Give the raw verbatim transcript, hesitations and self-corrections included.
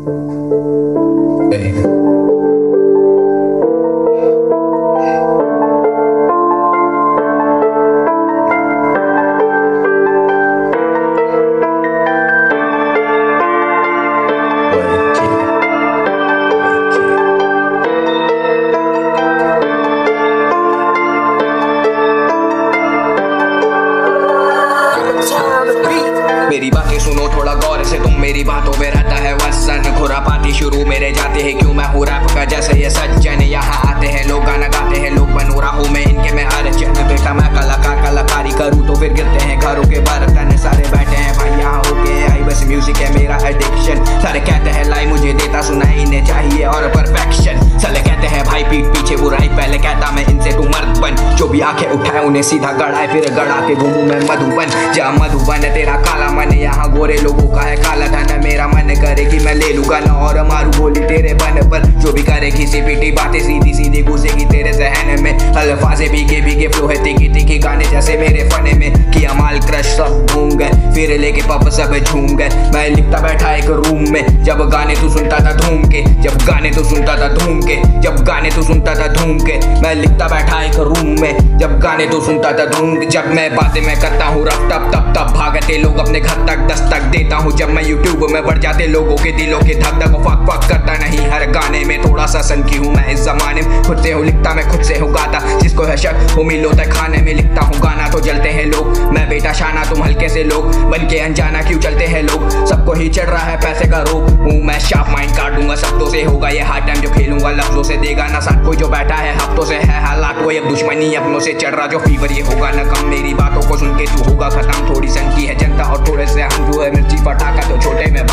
मेरी बातें सुनो थोड़ा गौर से, तुम मेरी बातों में रहता है वसन। खुरापाती शुरू मेरे जाते हैं, क्यों मैं हूँ रैप का जैसे ये सज्जन। यहाँ आते हैं लोग गाना गाते हैं लोग, बन रहा हूँ मैं इनके में अर्चन। बेटा मैं कलाकार कलाकारी करूँ तो फिर गिरते हैं घरों के बर्तन। सारे बैठे हैं भाई यहाँ होके आई, बस म्यूजिक है मेरा एडिक्शन। सारे कहते हैं लाई मुझे देता सुनाई, इन्हें चाहिए और परफेक्शन। साले कहते हैं भाई पीठ पीछे बुराई, पहले कहता मैं इनसे तू मर्द बन। जो भी आंखें उठाए उन्हें सीधा गड़ाए, फिर गड़ा के घूमूं मैं मधुबन। जा मधुबन तेरा काला मन, यहाँ गोरे लोगों का है काला धन। मेरा मन करे कि मैं ले लूँ गाना और मारू गोली तेरे बन पर। जो भी करेगी सीपीटी बातें सीधी सीधी घुसेगी तेरे जहन में। अल्फाज़े भीगे भीगे फ्लो है तीखी तीखी गाने जैसे मेरे फने में। किया माल क्रश सब घूम गए, फिर लेके पप सब झूम गए। मैं लिखता बैठा एक रूम में, जब गाने तू सुनता था धूम के। जब गाने तू सुनता था धूम के, जब गाने तू सुनता था धूम के। मैं लिखता बैठा एक रूम में, जब गाने तू सुनता था धूम के। जब मैं बातें मैं करता हूँ रफ तब तब तब भागते लोग अपने घर तक दस्तक देता हूँ। जब मैं यूट्यूब में बढ़ जाते लोगों के दिलों के धक धक फक फक करता नहीं हर गाने में। थोड़ा सा सनकी हूँ मैं इस जमाने में, खुद से हूँ लिखता मैं खुद से हूँ गाता। जिसको है शक वो मिल होता है खाने में, लिखता हूँ गाना तो जलते हैं लोग। मैं बेटा शाना तुम हल्के से लोग, बन के अनजाना क्यों चलते हैं लोग। सबको ही चढ़ रहा है पैसे का रोग, हूँ मैं शार्प माइंड काटूंगा शब्दों से। होगा ये हार्ड टाइम जो खेलूंगा लफ्जों से, देगा ना साथ कोई जो बैठा है हफ्तों से। है हालात कोई अब दुश्मनी अपनों से चढ़ रहा जो फीवर, ये होगा न कम। मेरी बातों को सुन के तू होगा खत्म, थोड़ी सनकी है जनता और थोड़े से हम जो है मिर्ची पटाखा तो छोटे में